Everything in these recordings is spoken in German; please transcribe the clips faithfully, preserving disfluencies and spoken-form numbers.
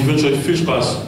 wünsche euch viel Spaß.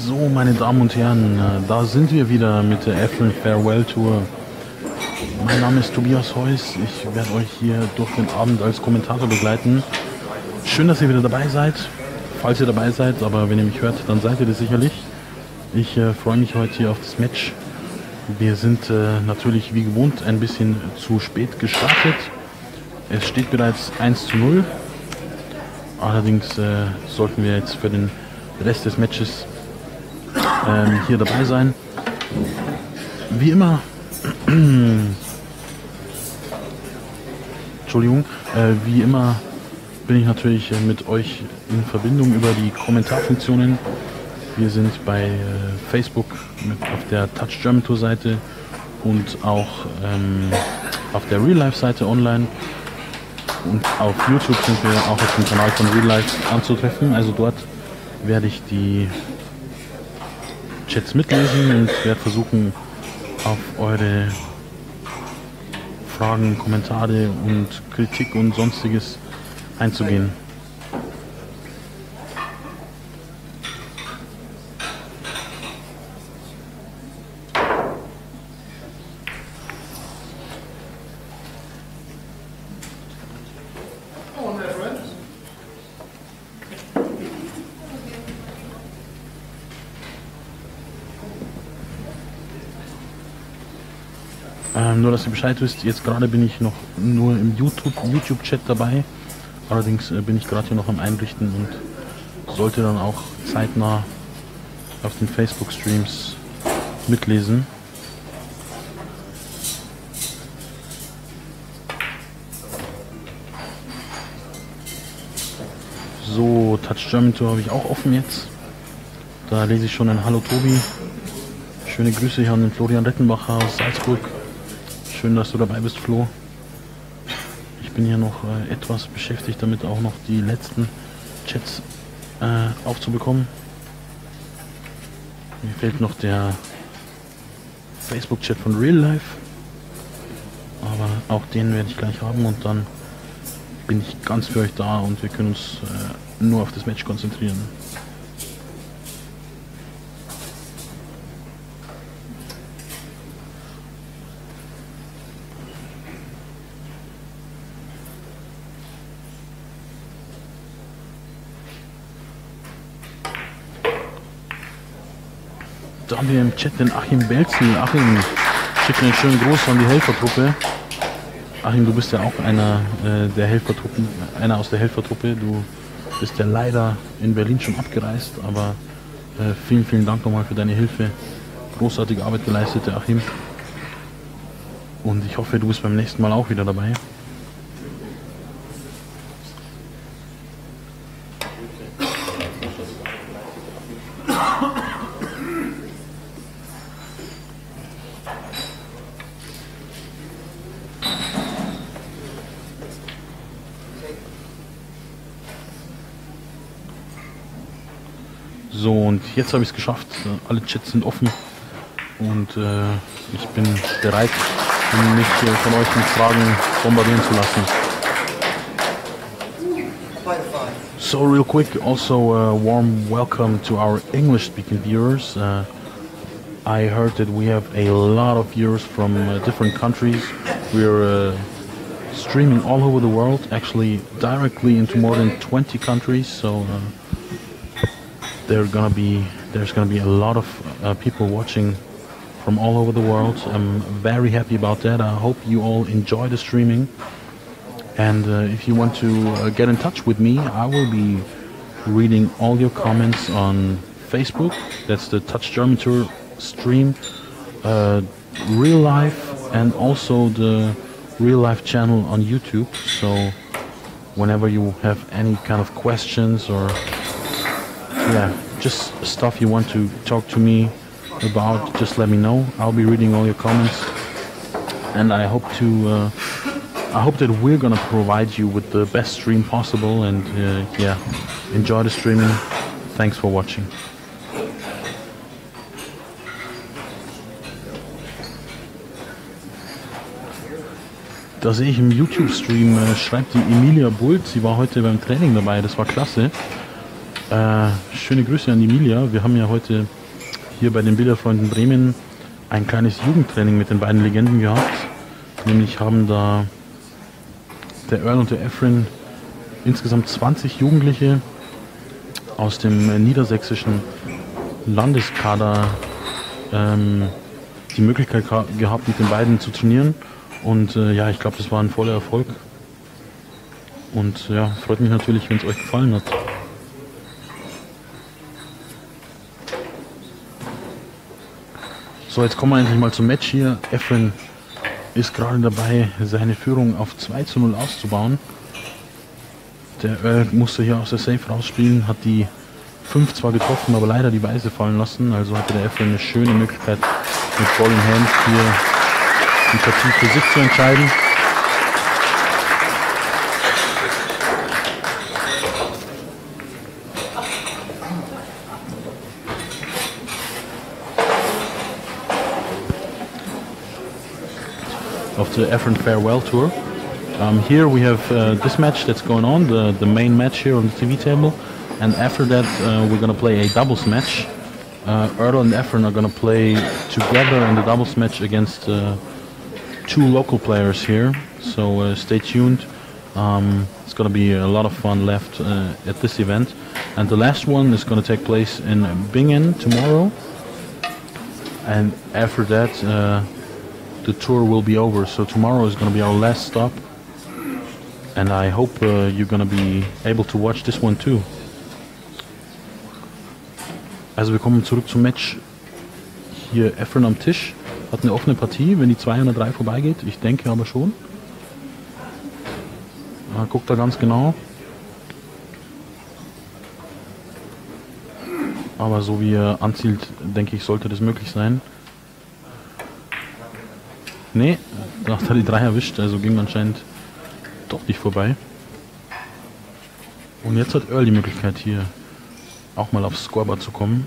So, meine Damen und Herren, äh, da sind wir wieder mit der Efren Farewell Tour. Mein Name ist Tobias Heuss. Ich werde euch hier durch den Abend als Kommentator begleiten. Schön, dass ihr wieder dabei seid. Falls ihr dabei seid, aber wenn ihr mich hört, dann seid ihr das sicherlich. Ich äh, freue mich heute hier auf das Match. Wir sind äh, natürlich wie gewohnt ein bisschen zu spät gestartet. Es steht bereits eins zu null. Allerdings äh, sollten wir jetzt für den Rest des Matches ähm, hier dabei sein. Wie immer, Entschuldigung, äh, wie immer bin ich natürlich äh, mit euch in Verbindung über die Kommentarfunktionen. Wir sind bei äh, Facebook mit auf der Touch German Tour Seite und auch ähm, auf der Real Life Seite online. Und auf YouTube sind wir auch auf dem Kanal von Real Life anzutreffen. Also dort werde ich die Chats mitlesen und werde versuchen, auf eure Fragen, Kommentare und Kritik und sonstiges einzugehen. Ähm, nur, dass ihr Bescheid wisst, jetzt gerade bin ich noch nur im YouTube, YouTube-Chat dabei. Allerdings äh, bin ich gerade hier noch am Einrichten und sollte dann auch zeitnah auf den Facebook-Streams mitlesen. So, Touch German Tour habe ich auch offen jetzt. Da lese ich schon ein Hallo Tobi. Schöne Grüße hier an den Florian Rettenbacher aus Salzburg. Schön, dass du dabei bist, Flo. Ich bin hier noch äh, etwas beschäftigt, damit auch noch die letzten Chats äh, aufzubekommen. Mir fehlt noch der Facebook-Chat von Real Life. Aber auch den werde ich gleich haben und dann bin ich ganz für euch da und wir können uns äh, nur auf das Match konzentrieren. Da haben wir im Chat den Achim Belzel. Achim, schickt einen schönen Gruß an die Helfertruppe. Achim, du bist ja auch einer äh, der Helfertruppen, einer aus der Helfertruppe. Du bist ja leider in Berlin schon abgereist, aber äh, vielen, vielen Dank nochmal für deine Hilfe. Großartige Arbeit geleistet, der Achim. Und ich hoffe, du bist beim nächsten Mal auch wieder dabei. So, und jetzt habe ich es geschafft. Alle Chats sind offen und äh, ich bin bereit, mich äh, von euch mit Fragen bombardieren zu lassen. So, real quick, also a warm welcome to our English-speaking viewers. Uh, I heard that we have a lot of viewers from uh, different countries. We're uh, streaming all over the world, actually directly into more than twenty countries. So. Uh, There gonna be, there's gonna be a lot of uh, people watching from all over the world. I'm very happy about that. I hope you all enjoy the streaming. And uh, if you want to uh, get in touch with me, I will be reading all your comments on Facebook. That's the Touch German Tour stream, uh, Real Life, and also the Real Life channel on YouTube. So whenever you have any kind of questions or yeah, just stuff you want to talk to me about, just let me know. I'll be reading all your comments, and I hope to uh, I hope that we're gonna provide you with the best stream possible. And uh, yeah, enjoy the streaming. Thanks for watching. Da sehe ich im YouTube-Stream, äh, schreibt die Emilia Bult, sie war heute beim Training dabei, das war klasse. Äh, schöne Grüße an Emilia. Wir haben ja heute hier bei den Bilderfreunden Bremen ein kleines Jugendtraining mit den beiden Legenden gehabt. Nämlich haben da der Earl und der Efren insgesamt zwanzig Jugendliche aus dem äh, niedersächsischen Landeskader ähm, die Möglichkeit gehabt, mit den beiden zu trainieren. Und äh, ja, ich glaube, das war ein voller Erfolg. Und ja, freut mich natürlich, wenn es euch gefallen hat. So, jetzt kommen wir endlich mal zum Match hier. Efren ist gerade dabei, seine Führung auf zwei zu null auszubauen. Der Earl musste hier aus der Safe rausspielen, hat die fünf zwar getroffen, aber leider die Weiße fallen lassen. Also hatte der Efren eine schöne Möglichkeit, mit Ball in Hand hier die Partie für sich zu entscheiden. Of the Efren Farewell Tour. Um, here we have uh, this match that's going on, the, the main match here on the T V table, and after that uh, we're going to play a doubles match. Uh, Earl and Efren are going to play together in the doubles match against uh, two local players here, so uh, stay tuned. Um, it's going to be a lot of fun left uh, at this event, and the last one is going to take place in Bingen tomorrow, and after that uh, the tour will be over, so tomorrow is going to be our last stop, and I hope uh, you're going to be able to watch this one too. Also wir kommen zurück zum Match. Hier Efren am Tisch, hat eine offene Partie, wenn die zweihundertdrei vorbeigeht, ich denke aber schon. Ah, guckt da ganz genau. Aber so wie er anzielt, denke ich, sollte das möglich sein. Nee, da hat er die drei erwischt, also ging anscheinend doch nicht vorbei. Und jetzt hat Earl die Möglichkeit, hier auch mal aufs Scoreboard zu kommen.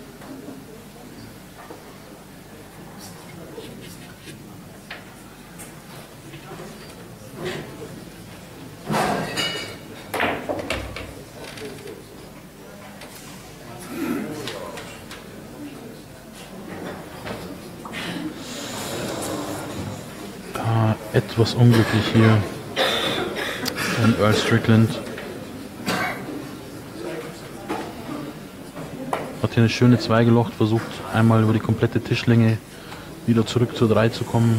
Etwas unglücklich hier von Earl Strickland. Hat hier eine schöne zwei gelocht, versucht einmal über die komplette Tischlänge wieder zurück zur drei zu kommen.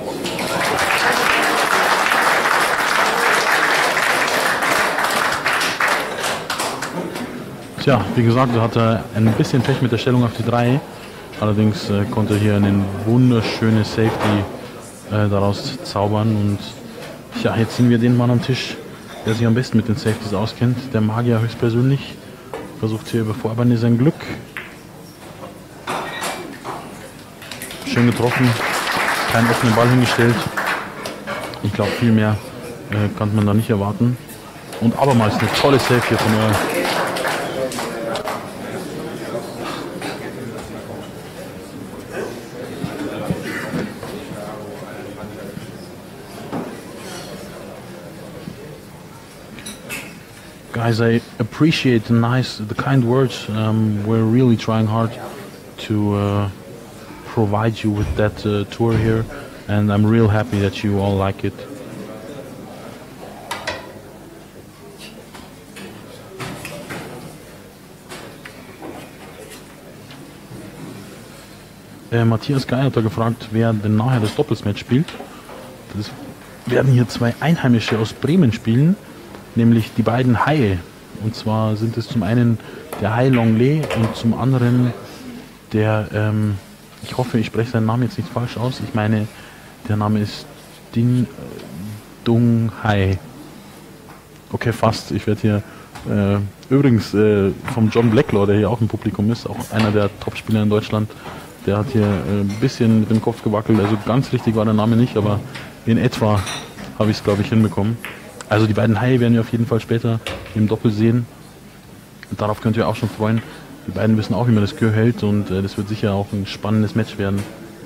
Tja, wie gesagt, da hat er ein bisschen Pech mit der Stellung auf die drei. Allerdings äh, konnte er hier eine wunderschöne Safety daraus zaubern. Und ja, jetzt sind wir den Mann am Tisch, der sich am besten mit den Safeties auskennt, der Magier höchstpersönlich. Versucht hier über Vorbande sein Glück. Schön getroffen, keinen offenen Ball hingestellt. Ich glaube, viel mehr äh, kann man da nicht erwarten. Und abermals eine tolle Save hier von Earl. Guys, I appreciate the nice, the kind words. Um, we're really trying hard to uh, provide you with that uh, tour here, and I'm real happy that you all like it. Äh, Matthias Geier hat da gefragt, wer denn nachher das Doppelsmatch spielt. Das werden hier zwei Einheimische aus Bremen spielen, nämlich die beiden Haie. Und zwar sind es zum einen der Hai Longley und zum anderen der, ähm, ich hoffe, ich spreche seinen Namen jetzt nicht falsch aus. Ich meine, der Name ist Din Dung Hai. Okay, fast. Ich werde hier äh, übrigens äh, vom John Blacklaw, der hier auch im Publikum ist, auch einer der Topspieler in Deutschland. Der hat hier äh, ein bisschen mit dem Kopf gewackelt. Also ganz richtig war der Name nicht, aber in etwa habe ich es, glaube ich, hinbekommen. Also die beiden Haie werden wir auf jeden Fall später im Doppel sehen. Und darauf könnt ihr auch schon freuen. Die beiden wissen auch, wie man das Gehör hält, und äh, das wird sicher auch ein spannendes Match werden.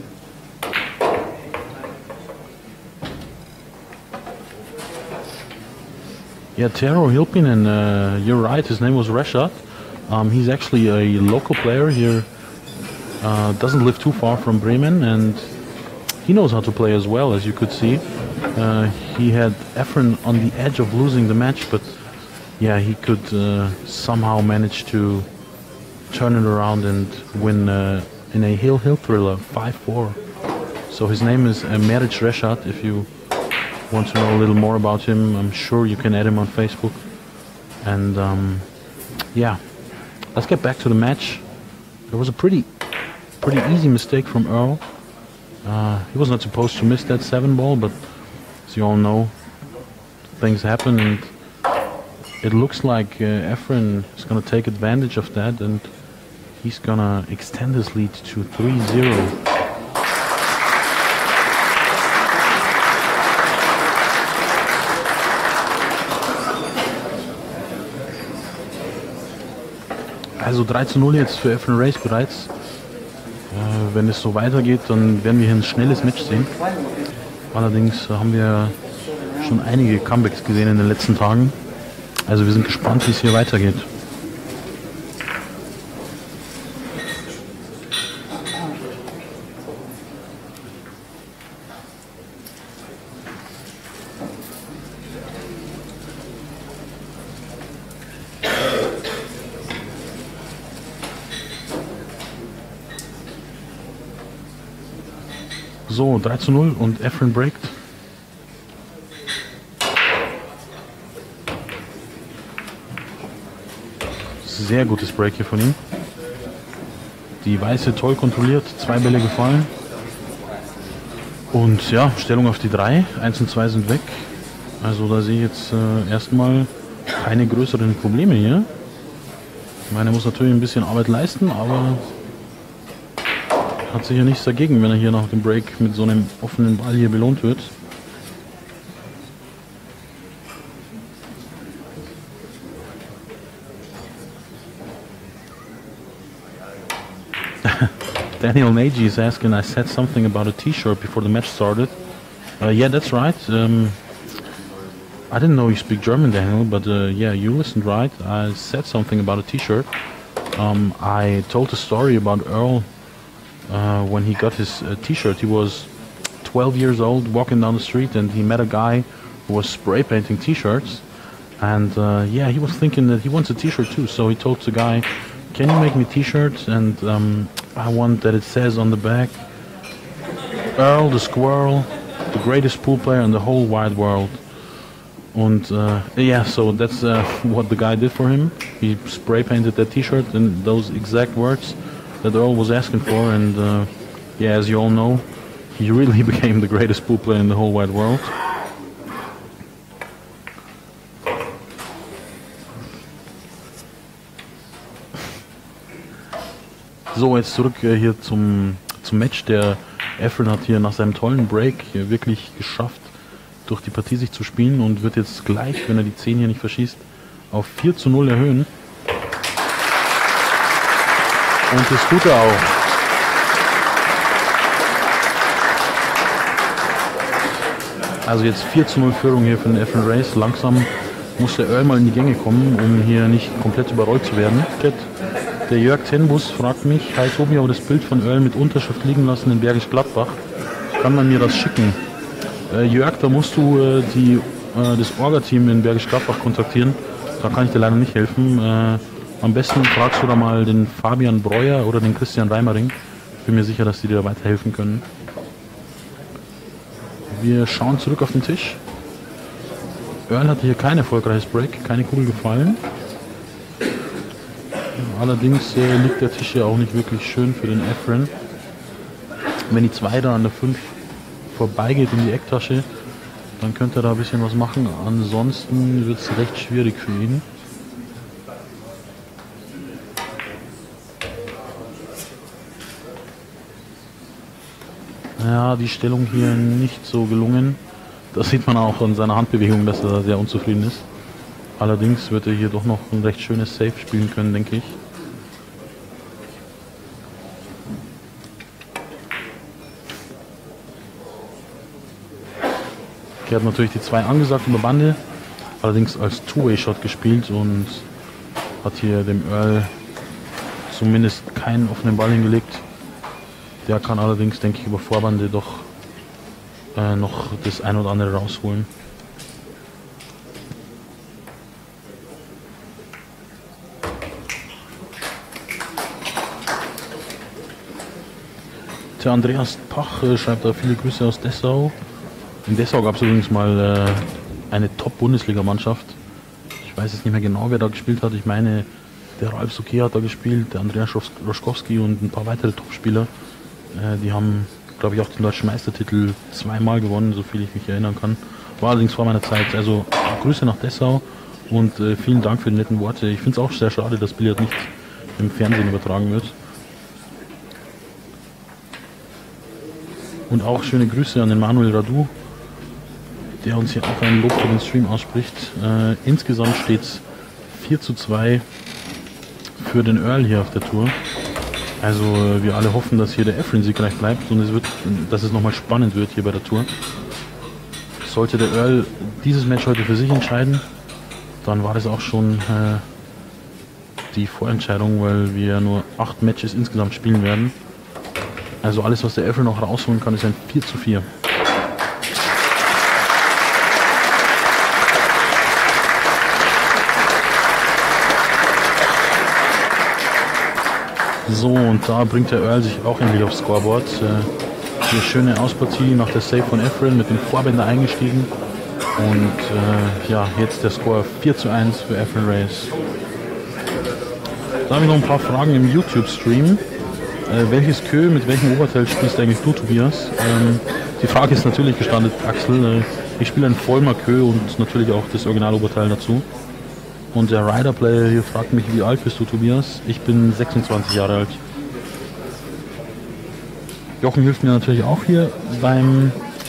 Yeah, Tero Hilpinen, uh, you're right, his name was Rashad. Um, he's actually a local player here uh, doesn't live too far from Bremen, and he knows how to play as well, as you could see. Uh, he had Efren on the edge of losing the match, but yeah, he could uh, somehow manage to turn it around and win uh, in a Hill Hill thriller, five four. So his name is uh, Meric Reshat. If you want to know a little more about him, I'm sure you can add him on Facebook. And um, yeah, let's get back to the match. There was a pretty, pretty easy mistake from Earl. Uh, he was not supposed to miss that seven ball, but as you all know, things happen, and it looks like uh, Efren is going to take advantage of that, and he's going to extend his lead to three zero. Also drei zu null jetzt für Efren Reyes bereits. Äh, wenn es so weitergeht, dann werden wir hier ein schnelles Match sehen. Allerdings haben wir schon einige Comebacks gesehen in den letzten Tagen. Also wir sind gespannt, wie es hier weitergeht. So, drei zu null und Efren breakt. Sehr gutes Break hier von ihm. Die Weiße toll kontrolliert, zwei Bälle gefallen. Und ja, Stellung auf die drei. eins und zwei sind weg. Also da sehe ich jetzt äh, erstmal keine größeren Probleme hier. Ich meine, er muss natürlich ein bisschen Arbeit leisten, aber hat sicher nichts dagegen, wenn er hier nach dem Break mit so einem offenen Ball hier belohnt wird. Daniel Nagy is asking, I said something about a t-shirt before the match started. Uh, yeah, that's right. Um, I didn't know you speak German, Daniel, but uh, yeah, you listened right. I said something about a t-shirt. Um, I told a story about Earl uh, when he got his uh, t-shirt. He was twelve years old, walking down the street, and he met a guy who was spray painting t-shirts. And uh, yeah, he was thinking that he wants a t-shirt too, so he told the guy, can you make me t-shirts? And um, I want that it says on the back, Earl the Squirrel, the greatest pool player in the whole wide world. And uh, yeah, so that's uh, what the guy did for him. He spray painted that t-shirt in those exact words that Earl was asking for. And uh, yeah, as you all know, he really became the greatest pool player in the whole wide world. So, jetzt zurück äh, hier zum, zum Match. Der Efren hat hier nach seinem tollen Break hier wirklich geschafft, durch die Partie sich zu spielen und wird jetzt gleich, wenn er die zehn hier nicht verschießt, auf vier zu null erhöhen. Und das tut er auch. Also jetzt vier zu null Führung hier für den Efren Reyes. Langsam muss der Earl mal in die Gänge kommen, um hier nicht komplett überrollt zu werden. Der Jörg Tenbus fragt mich, hi Tobi, aber das Bild von Earl mit Unterschrift liegen lassen in Bergisch Gladbach. Kann man mir das schicken? Äh, Jörg, da musst du äh, die, äh, das Orga-Team in Bergisch Gladbach kontaktieren. Da kann ich dir leider nicht helfen. Äh, am besten fragst du da mal den Fabian Breuer oder den Christian Reimering. Ich bin mir sicher, dass die dir weiterhelfen können. Wir schauen zurück auf den Tisch. Earl hatte hier kein erfolgreiches Break, keine Kugel gefallen. Allerdings äh, liegt der Tisch ja auch nicht wirklich schön für den Efren. Wenn die zwei da an der fünf vorbeigeht in die Ecktasche, dann könnte er da ein bisschen was machen. Ansonsten wird es recht schwierig für ihn. Ja, die Stellung hier nicht so gelungen. Das sieht man auch an seiner Handbewegung, dass er da sehr unzufrieden ist. Allerdings wird er hier doch noch ein recht schönes Save spielen können, denke ich. Er hat natürlich die zwei angesagt über Bande, allerdings als Two-Way-Shot gespielt und hat hier dem Earl zumindest keinen offenen Ball hingelegt. Der kann allerdings, denke ich, über Vorbande doch äh, noch das ein oder andere rausholen. Der Andreas Pach äh, schreibt da viele Grüße aus Dessau. In Dessau gab es übrigens mal äh, eine Top-Bundesliga-Mannschaft. Ich weiß jetzt nicht mehr genau, wer da gespielt hat. Ich meine, der Ralf Souquet hat da gespielt, der Andreas Roschkowski und ein paar weitere Top-Spieler. Äh, die haben, glaube ich, auch den deutschen Meistertitel zweimal gewonnen, so viel ich mich erinnern kann. War allerdings vor meiner Zeit. Also Grüße nach Dessau und äh, vielen Dank für die netten Worte. Ich finde es auch sehr schade, dass Billard nicht im Fernsehen übertragen wird. Und auch schöne Grüße an den Manuel Radu, der uns hier auch ein Lob für den Stream ausspricht. Äh, insgesamt steht es vier zu zwei für den Earl hier auf der Tour. Also äh, wir alle hoffen, dass hier der Efren siegreich bleibt und es wird, dass es nochmal spannend wird hier bei der Tour. Sollte der Earl dieses Match heute für sich entscheiden, dann war das auch schon äh, die Vorentscheidung, weil wir nur acht Matches insgesamt spielen werden. Also alles, was der Efren noch rausholen kann, ist ein vier zu vier. So, und da bringt der Earl sich auch endlich aufs Scoreboard. Äh, eine schöne Auspartie nach der Save von Efren mit dem Vorbänder eingestiegen. Und äh, ja, jetzt der Score vier zu eins für Efren Reyes. Da habe ich noch ein paar Fragen im YouTube-Stream. Äh, welches Kö, mit welchem Oberteil spielst eigentlich du, Tobias? Ähm, die Frage ist natürlich gestartet, Axel. Äh, ich spiele ein Vollmer Kö und natürlich auch das Originaloberteil dazu. Und der Rider-Player hier fragt mich, wie alt bist du, Tobias? Ich bin sechsundzwanzig Jahre alt. Jochen hilft mir natürlich auch hier beim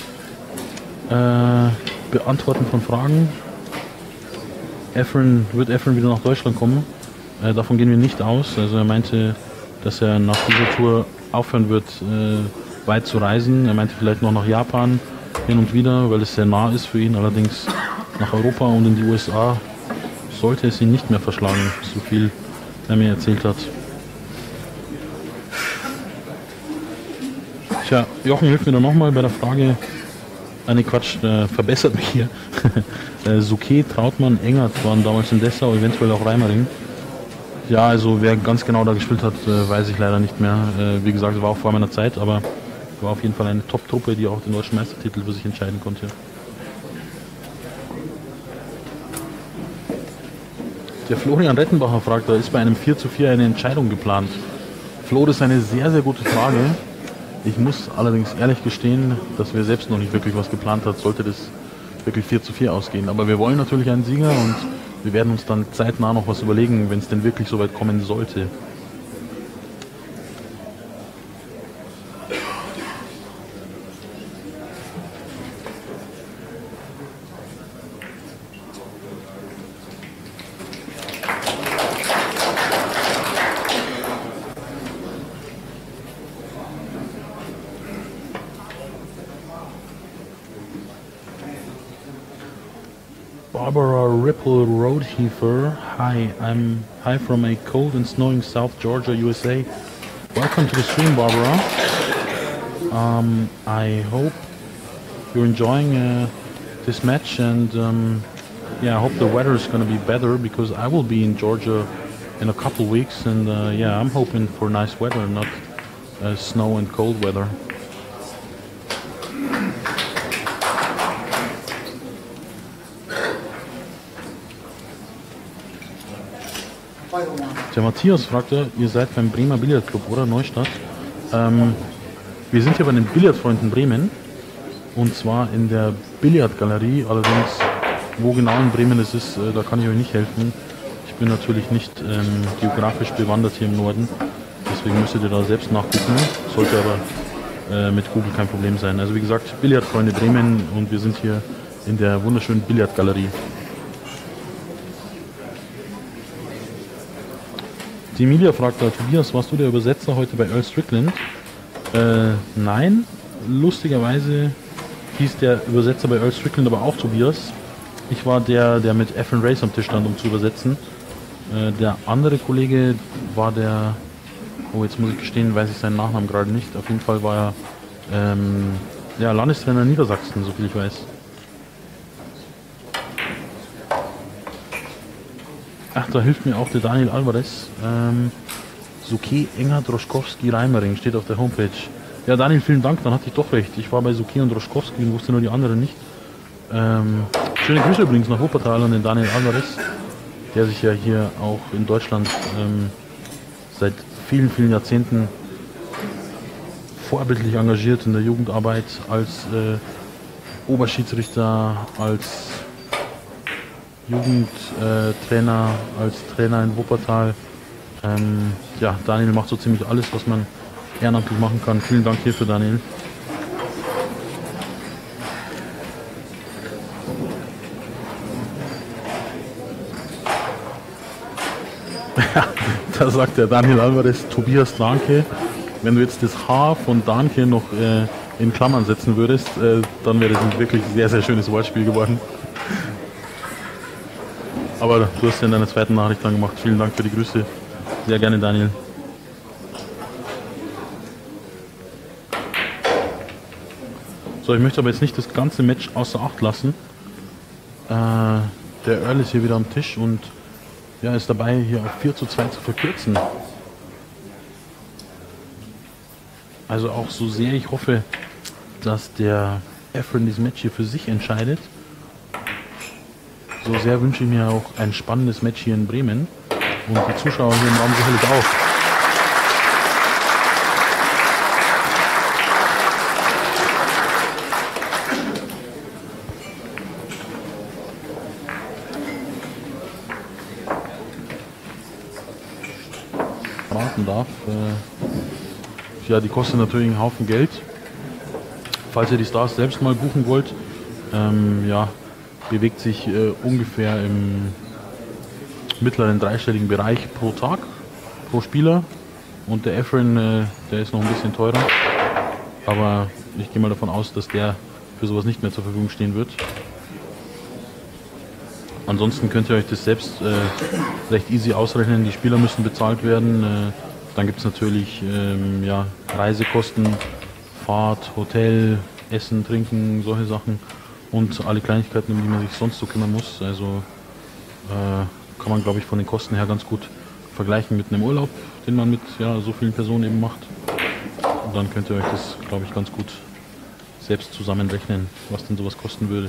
äh, Beantworten von Fragen. Efren, wird Efren wieder nach Deutschland kommen? Äh, davon gehen wir nicht aus. Also er meinte, dass er nach dieser Tour aufhören wird, äh, weit zu reisen. Er meinte vielleicht noch nach Japan hin und wieder, weil es sehr nah ist für ihn. Allerdings nach Europa und in die U S A sollte es ihn nicht mehr verschlagen, so viel er mir erzählt hat. Tja, Jochen hilft mir dann nochmal bei der Frage, ah ne Quatsch, äh, verbessert mich hier. äh, Souquet, Trautmann, Engert waren damals in Dessau, eventuell auch Reimering. Ja, also wer ganz genau da gespielt hat, äh, weiß ich leider nicht mehr. Äh, wie gesagt, war auch vor meiner Zeit, aber war auf jeden Fall eine Top-Truppe, die auch den deutschen Meistertitel für sich entscheiden konnte. Der Florian Rettenbacher fragt, da ist bei einem vier zu vier eine Entscheidung geplant. Flo, das ist eine sehr, sehr gute Frage. Ich muss allerdings ehrlich gestehen, dass wir selbst noch nicht wirklich was geplant haben, sollte das wirklich vier zu vier ausgehen. Aber wir wollen natürlich einen Sieger und wir werden uns dann zeitnah noch was überlegen, wenn es denn wirklich so weit kommen sollte. Barbara Ripple Roadheaver. Hi, I'm hi from a cold and snowing South Georgia, U S A. Welcome to the stream, Barbara. Um, I hope you're enjoying uh, this match, and um, yeah, I hope the weather is going to be better because I will be in Georgia in a couple weeks, and uh, yeah, I'm hoping for nice weather, not uh, snow and cold weather. Der Matthias fragte, ihr seid beim Bremer Billardclub, oder? Neustadt. Ähm, wir sind hier bei den Billardfreunden Bremen. Und zwar in der Billardgalerie. Allerdings, wo genau in Bremen es ist, äh, da kann ich euch nicht helfen. Ich bin natürlich nicht ähm, geografisch bewandert hier im Norden. Deswegen müsstet ihr da selbst nachgucken. Sollte aber äh, mit Google kein Problem sein. Also wie gesagt, Billardfreunde Bremen und wir sind hier in der wunderschönen Billardgalerie. Die Emilia fragt da, Tobias, warst du der Übersetzer heute bei Earl Strickland? Äh, nein. Lustigerweise hieß der Übersetzer bei Earl Strickland aber auch Tobias. Ich war der, der mit Efren Reyes am Tisch stand, um zu übersetzen. Äh, der andere Kollege war der Oh, jetzt muss ich gestehen, weiß ich seinen Nachnamen gerade nicht. Auf jeden Fall war er ähm, ja, Landestrainer in Niedersachsen, so viel ich weiß. Ach, da hilft mir auch der Daniel Alvarez. Ähm, Suke Enger Droschkowski Reimering steht auf der Homepage. Ja, Daniel, vielen Dank, dann hatte ich doch recht. Ich war bei Suke und Droschkowski und wusste nur die anderen nicht. Ähm, schöne Grüße übrigens nach Wuppertal an den Daniel Alvarez, der sich ja hier auch in Deutschland ähm, seit vielen, vielen Jahrzehnten vorbildlich engagiert in der Jugendarbeit als äh, Oberschiedsrichter, als Jugendtrainer, äh, als Trainer in Wuppertal. Ähm, ja, Daniel macht so ziemlich alles, was man ehrenamtlich machen kann. Vielen Dank hierfür, Daniel. Da sagt der Daniel Alvarez, Tobias Danke. Wenn du jetzt das H von Danke noch äh, in Klammern setzen würdest, äh, dann wäre das ein wirklich sehr, sehr schönes Wortspiel geworden. Aber du hast ja in deiner zweiten Nachricht dann gemacht. Vielen Dank für die Grüße. Sehr gerne, Daniel. So, ich möchte aber jetzt nicht das ganze Match außer Acht lassen. Äh, der Earl ist hier wieder am Tisch und ja, ist dabei, hier auf vier zu zwei zu verkürzen. Also auch so sehr ich hoffe, dass der Efren dieses Match hier für sich entscheidet, so sehr wünsche ich mir auch ein spannendes Match hier in Bremen und die Zuschauer hier im Raum sicherlich auch. Darf. Äh, ja, die kostet natürlich einen Haufen Geld. Falls ihr die Stars selbst mal buchen wollt, ähm, ja, bewegt sich äh, ungefähr im mittleren dreistelligen Bereich pro Tag, pro Spieler. Und der Efren, äh, der ist noch ein bisschen teurer. Aber ich gehe mal davon aus, dass der für sowas nicht mehr zur Verfügung stehen wird. Ansonsten könnt ihr euch das selbst äh, recht easy ausrechnen. Die Spieler müssen bezahlt werden. Äh, dann gibt es natürlich ähm, ja, Reisekosten, Fahrt, Hotel, Essen, Trinken, solche Sachen und alle Kleinigkeiten, um die man sich sonst so kümmern muss. Also äh, kann man, glaube ich, von den Kosten her ganz gut vergleichen mit einem Urlaub, den man mit ja, so vielen Personen eben macht. Und dann könnt ihr euch das, glaube ich, ganz gut selbst zusammenrechnen, was denn sowas kosten würde.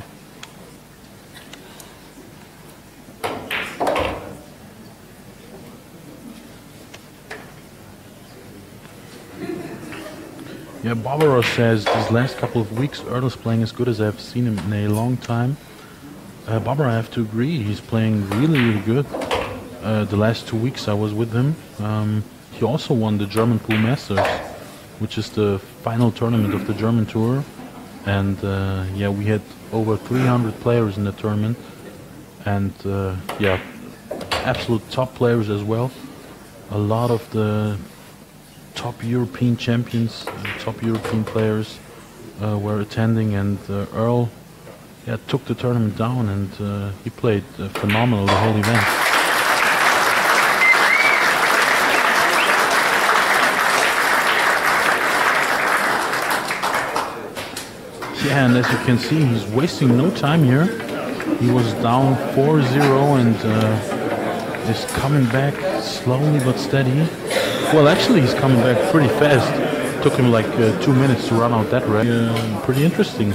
Yeah, Barbara says these last couple of weeks Earl is playing as good as I've seen him in a long time. Uh, Barbara, I have to agree, he's playing really, really good. Uh, the last two weeks I was with him. Um, he also won the German Pool Masters, which is the final tournament of the German Tour. And uh, yeah, we had over three hundred players in the tournament. And uh, yeah, absolute top players as well. A lot of the top European champions, uh, top European players uh, were attending, and uh, Earl yeah, took the tournament down, and uh, he played uh, phenomenal the whole event. Yeah, and as you can see, he's wasting no time here. He was down four zero and uh, is coming back slowly but steady. Well, actually, he's coming back pretty fast. Took him like uh, two minutes to run out that rack. Uh, pretty interesting.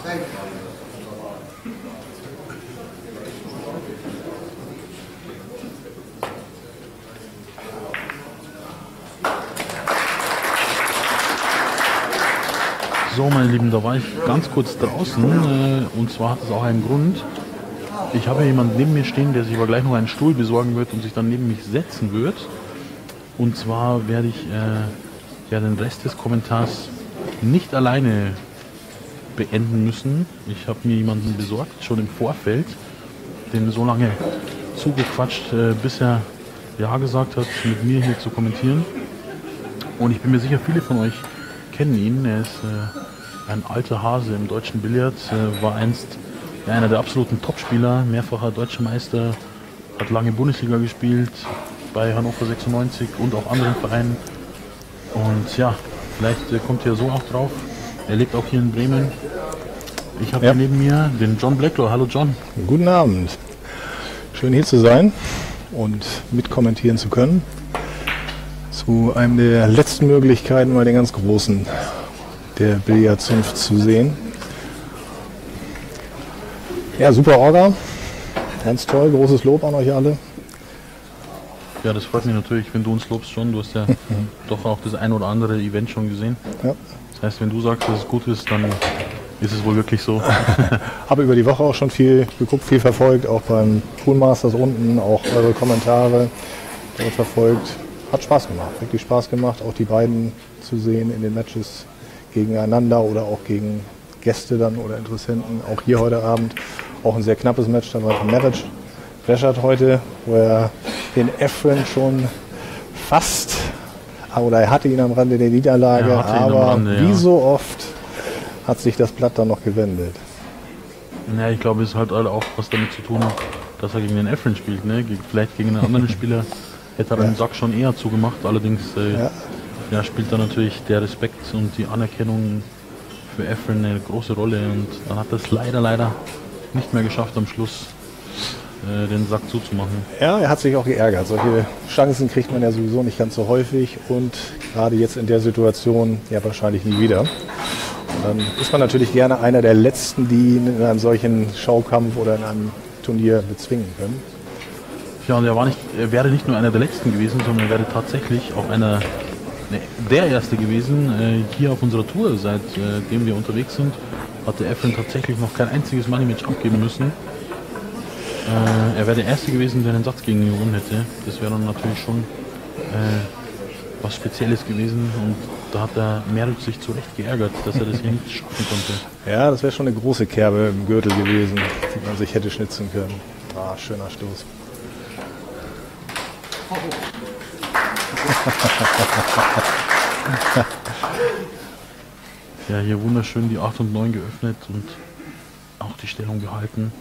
So, meine Lieben, da war ich ganz kurz draußen äh, und zwar hat es auch einen Grund. Ich habe ja jemanden neben mir stehen, der sich aber gleich noch einen Stuhl besorgen wird und sich dann neben mich setzen wird. Und zwar werde ich äh, ja den Rest des Kommentars nicht alleine beenden müssen. Ich habe mir jemanden besorgt, schon im Vorfeld, den so lange zugequatscht, äh, bis er Ja gesagt hat, mit mir hier zu kommentieren. Und ich bin mir sicher, viele von euch kennen ihn. Er ist äh, ein alter Hase im deutschen Billard, äh, war einst ja, einer der absoluten Topspieler, mehrfacher deutscher Meister, hat lange Bundesliga gespielt, bei Hannover sechsundneunzig und auch anderen Vereinen. Und ja, vielleicht äh, kommt er so auch drauf. Er lebt auch hier in Bremen. Ich habe ja. neben mir den John Blacklaw. Hallo John. Guten Abend. Schön hier zu sein und mitkommentieren zu können. Zu einem der letzten Möglichkeiten, mal den ganz Großen der Billardzunft zu sehen. Ja, super Orga. Ganz toll. Großes Lob an euch alle. Ja, das freut mich natürlich, wenn du uns lobst, John. Du hast ja doch auch das ein oder andere Event schon gesehen. Ja. Das heißt, wenn du sagst, dass es gut ist, dann ist es wohl wirklich so. Habe über die Woche auch schon viel geguckt, viel verfolgt, auch beim Pool Masters unten, auch eure Kommentare dort verfolgt. Hat Spaß gemacht, wirklich Spaß gemacht, auch die beiden zu sehen in den Matches gegeneinander oder auch gegen Gäste dann oder Interessenten. Auch hier heute Abend auch ein sehr knappes Match dabei von Meric Reschat heute, wo er den Efren schon fast, oder er hatte ihn am Rande der Niederlage, aber Rande, wie ja. so oft hat sich das Blatt dann noch gewendet. Ja, ich glaube, es hat halt auch was damit zu tun, dass er gegen den Efren spielt. Ne? Vielleicht gegen einen anderen Spieler hätte er ja. den Sack schon eher zugemacht. Allerdings äh, ja. Ja, spielt da natürlich der Respekt und die Anerkennung für Efren eine große Rolle. Und dann hat er es leider, leider nicht mehr geschafft, am Schluss äh, den Sack zuzumachen. Ja, er hat sich auch geärgert. Solche Chancen kriegt man ja sowieso nicht ganz so häufig. Und gerade jetzt in der Situation ja wahrscheinlich nie wieder. Dann ist man natürlich gerne einer der Letzten, die ihn in einem solchen Schaukampf oder in einem Turnier bezwingen können. Ja, und er, war nicht, er wäre nicht nur einer der Letzten gewesen, sondern er wäre tatsächlich auch einer, ne, der Erste gewesen. Äh, hier auf unserer Tour, seitdem äh, wir unterwegs sind, hatte Efren tatsächlich noch kein einziges Money-Match abgeben müssen. Äh, er wäre der Erste gewesen, der einen Satz gegen ihn gewonnen hätte. Das wäre dann natürlich schon äh, was Spezielles gewesen. Und da hat der Meric sich zu Recht geärgert, dass er das hier nicht schaffen konnte. Ja, das wäre schon eine große Kerbe im Gürtel gewesen, die man sich hätte schnitzen können. Ah, schöner Stoß. Ja, hier wunderschön die acht und neun geöffnet und auch die Stellung gehalten.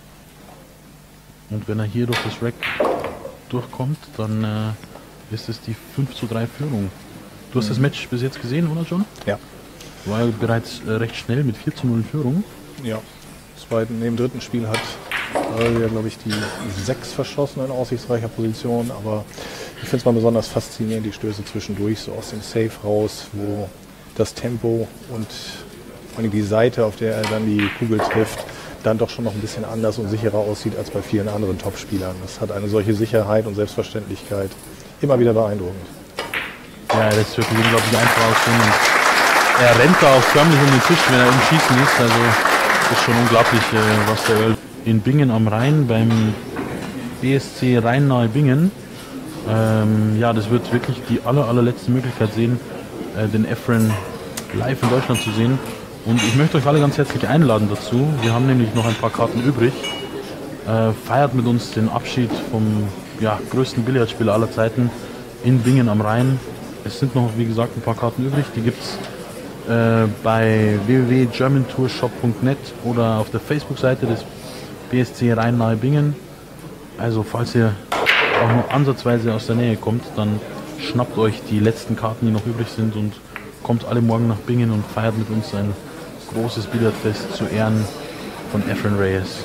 Und wenn er hier durch das Rack durchkommt, dann äh, ist es die fünf zu drei Führung. Du hast mhm. das Match bis jetzt gesehen, oder John? Ja. War ja bereits äh, recht schnell mit vier zu null in Führung. Ja. Zweiten, neben dem dritten Spiel hat er, glaube ich, die sechs verschossen in aussichtsreicher Position. Aber ich finde es mal besonders faszinierend, die Stöße zwischendurch, so aus dem Safe raus, wo das Tempo und vor allem die Seite, auf der er dann die Kugel trifft, dann doch schon noch ein bisschen anders und sicherer aussieht als bei vielen anderen Topspielern. Das hat eine solche Sicherheit und Selbstverständlichkeit. Immer wieder beeindruckend. Ja, das ist wirklich unglaublich einfach aussehen. Und er rennt da auch förmlich um den Tisch, wenn er im Schießen ist. Also das ist schon unglaublich, was der Earl in Bingen am Rhein beim B S C Rhein-Nahe Bingen. Ähm, ja, das wird wirklich die aller, allerletzte Möglichkeit sehen, äh, den Efren live in Deutschland zu sehen. Und ich möchte euch alle ganz herzlich einladen dazu. Wir haben nämlich noch ein paar Karten übrig. Äh, feiert mit uns den Abschied vom ja, größten Billardspieler aller Zeiten in Bingen am Rhein. Es sind noch, wie gesagt, ein paar Karten übrig. Die gibt es äh, bei w w w punkt german tour shop punkt net oder auf der Facebook-Seite des B S C Rhein-Nahe Bingen. Also falls ihr auch nur ansatzweise aus der Nähe kommt, dann schnappt euch die letzten Karten, die noch übrig sind, und kommt alle morgen nach Bingen und feiert mit uns ein großes Billardfest zu Ehren von Efren Reyes.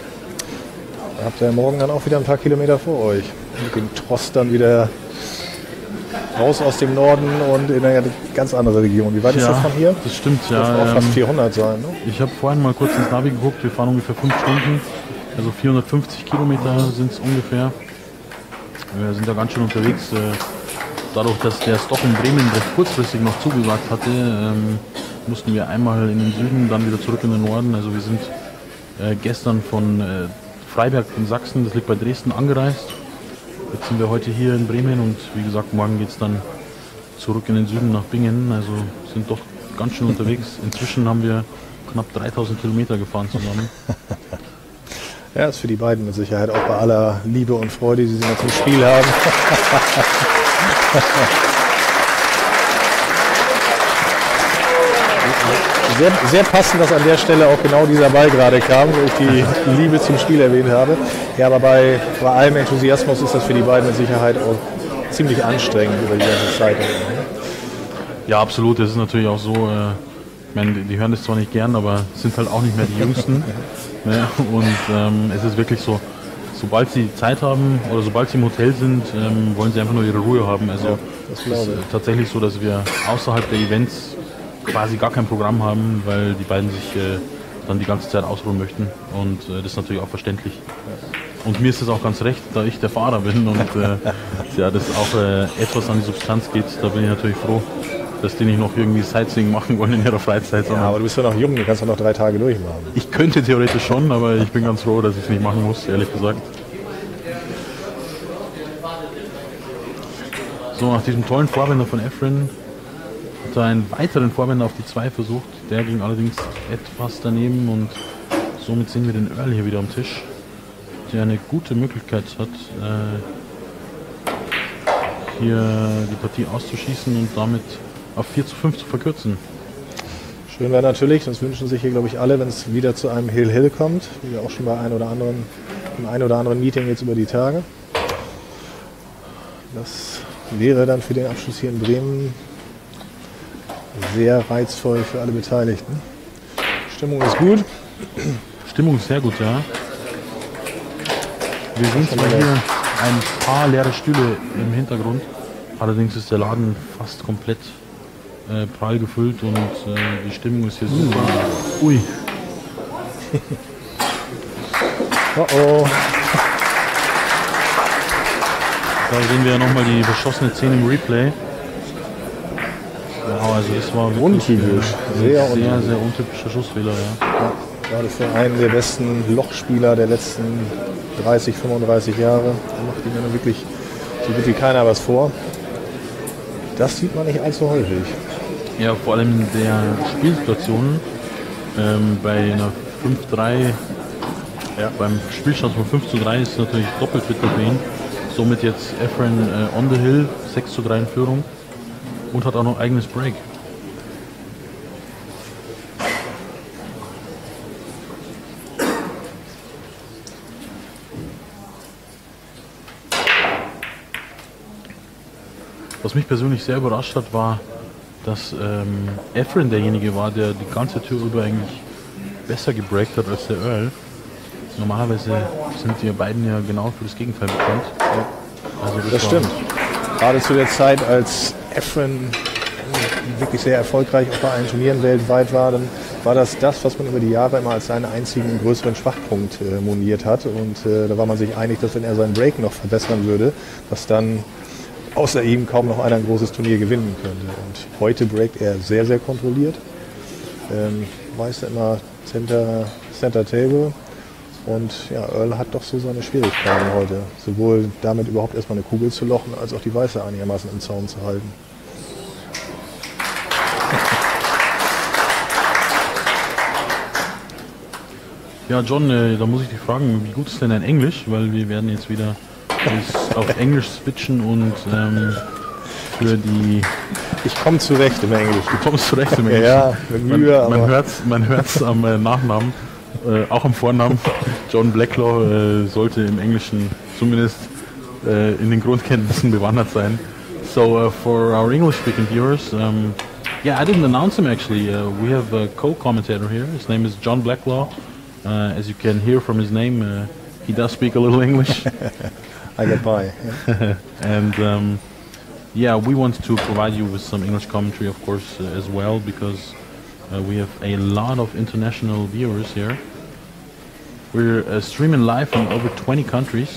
Da habt ihr morgen dann auch wieder ein paar Kilometer vor euch. Mit dem Trost dann wieder raus aus dem Norden und in eine ganz andere Region. Wie weit ist Ja, das von hier? das stimmt, Das dürften ja. auch fast ähm, vierhundert sein, ne? Ich habe vorhin mal kurz ins Navi geguckt, wir fahren ungefähr fünf Stunden, also vierhundertfünfzig Kilometer sind es ungefähr. Wir sind da ganz schön unterwegs. äh, Dadurch, dass der Stop in Bremen recht kurzfristig noch zugesagt hatte, ähm, mussten wir einmal in den Süden, dann wieder zurück in den Norden. Also wir sind äh, gestern von äh, Freiberg in Sachsen, das liegt bei Dresden, angereist. Jetzt sind wir heute hier in Bremen und wie gesagt, morgen geht es dann zurück in den Süden nach Bingen. Also sind doch ganz schön unterwegs. Inzwischen haben wir knapp dreitausend Kilometer gefahren zusammen. Ja, ist für die beiden mit Sicherheit auch bei aller Liebe und Freude, die sie noch zum Spiel haben. Sehr, sehr passend, dass an der Stelle auch genau dieser Ball gerade kam, wo ich die Liebe zum Spiel erwähnt habe. Ja, aber bei, bei allem Enthusiasmus ist das für die beiden mit Sicherheit auch ziemlich anstrengend über die ganze Zeit. Ja, absolut. Das ist natürlich auch so, äh, ich meine, die hören das zwar nicht gern, aber sind halt auch nicht mehr die Jüngsten. Ne? Und ähm, es ist wirklich so, sobald sie Zeit haben oder sobald sie im Hotel sind, ähm, wollen sie einfach nur ihre Ruhe haben. Also Ja, das es glaube ist ich. äh, tatsächlich so, dass wir außerhalb der Events quasi gar kein Programm haben, weil die beiden sich äh, dann die ganze Zeit ausruhen möchten. Und äh, das ist natürlich auch verständlich. Und mir ist das auch ganz recht, da ich der Fahrer bin und äh, ja, das auch äh, etwas an die Substanz geht. Da bin ich natürlich froh, dass die nicht noch irgendwie Sightseeing machen wollen in ihrer Freizeit. Ja, sondern aber du bist ja noch jung, du kannst ja noch drei Tage durchmachen. ich könnte theoretisch schon, aber ich bin ganz froh, dass ich es nicht machen muss, ehrlich gesagt. So, nach diesem tollen Vorbänder von Efren hat er einen weiteren Vorbänder auf die zwei versucht. Der ging allerdings etwas daneben und somit sehen wir den Earl hier wieder am Tisch, der eine gute Möglichkeit hat, äh, hier die Partie auszuschießen und damit auf vier zu fünf zu verkürzen. Schön wäre natürlich, das wünschen sich hier, glaube ich, alle, wenn es wieder zu einem Hill-Hill kommt, wie auch schon bei ein oder anderen, im ein oder anderen Meeting jetzt über die Tage. Das wäre dann für den Abschluss hier in Bremen sehr reizvoll für alle Beteiligten. Stimmung ist gut. Stimmung ist sehr gut, ja. Wir sehen zwar hier ein paar leere Stühle im Hintergrund, allerdings ist der Laden fast komplett äh, prall gefüllt und äh, die Stimmung ist hier super. Ui, Oh oh. da sehen wir ja nochmal die verschossene Szene im Replay. Wow, also das war wirklich Untypisch. äh, Sehr ein sehr, untypisch. sehr untypischer Schussfehler, ja. Ja, gerade für einen der besten Lochspieler der letzten dreißig, fünfunddreißig Jahre. Da macht ihm ja nun wirklich so gut wie keiner was vor. Das sieht man nicht allzu häufig. Ja, vor allem in der Spielsituation ähm, bei einer fünf drei, ja, beim Spielstand von fünf zu drei ist es natürlich doppelt bitter für ihn. Somit jetzt Efren äh, on the hill, sechs zu drei in Führung und hat auch noch eigenes Break. Was mich persönlich sehr überrascht hat, war, dass ähm, Efren derjenige war, der die ganze Tour über eigentlich besser gebreakt hat als der Earl. Normalerweise sind die beiden ja genau für das Gegenteil bekannt. Also Das war- stimmt. Gerade zu der Zeit, als Efren wirklich sehr erfolgreich auch bei allen Turnieren weltweit war, dann war das das, was man über die Jahre immer als seinen einzigen größeren Schwachpunkt äh, moniert hat. Und äh, da war man sich einig, dass wenn er seinen Break noch verbessern würde, dass dann außer ihm kaum noch einer ein großes Turnier gewinnen könnte. Und heute breakt er sehr, sehr kontrolliert. Ähm, meist immer Center, Center Table. Und ja, Earl hat doch so seine Schwierigkeiten heute. Sowohl damit überhaupt erstmal eine Kugel zu lochen, als auch die Weiße einigermaßen im Zaun zu halten. Ja, John, äh, da muss ich dich fragen, wie gut ist denn dein Englisch? Weil wir werden jetzt wieder das auf Englisch switchen und ähm, für die... Ich komme zurecht im Englisch. Du kommst zurecht im Englischen. Ja, mit Mühe, man, man aber hört's, man hört's am äh, Nachnamen, äh, auch am Vornamen. John Blacklaw äh, sollte im Englischen zumindest äh, in den Grundkenntnissen bewandert sein. So uh, for our English-speaking viewers, um, yeah, I didn't announce him actually. Uh, we have a co-commentator here. His name is John Blacklaw. Uh, as you can hear from his name, uh, he does speak a little English. I get by. Ja. And um, yeah, we want to provide you with some English commentary, of course, uh, as well, because uh, we have a lot of international viewers here. We're uh, streaming live from over twenty countries.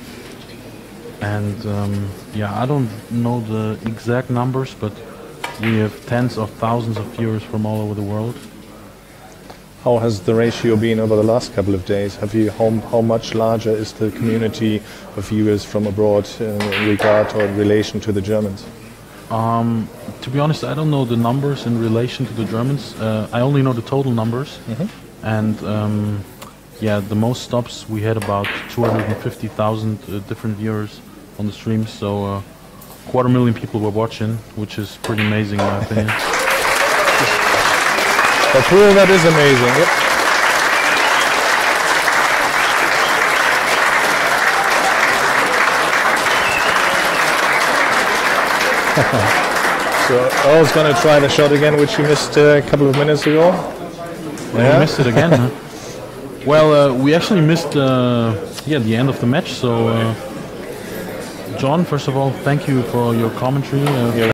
And um, yeah, I don't know the exact numbers, but we have tens of thousands of viewers from all over the world. How has the ratio been over the last couple of days? Have you how, how much larger is the community of viewers from abroad uh, in regard or in relation to the Germans? Um, to be honest, I don't know the numbers in relation to the Germans. Uh, I only know the total numbers. Mm-hmm. And um, yeah, the most stops we had about two hundred fifty thousand uh, different viewers on the stream. So uh, quarter million people were watching, which is pretty amazing in my opinion. For Pool, that is amazing. Yep. So I was going to try the shot again, which you missed uh, a couple of minutes ago. Yeah. We missed it again. Huh? Well, uh, we actually missed uh, yeah the end of the match. So, uh, John, first of all, thank you for your commentary. Uh,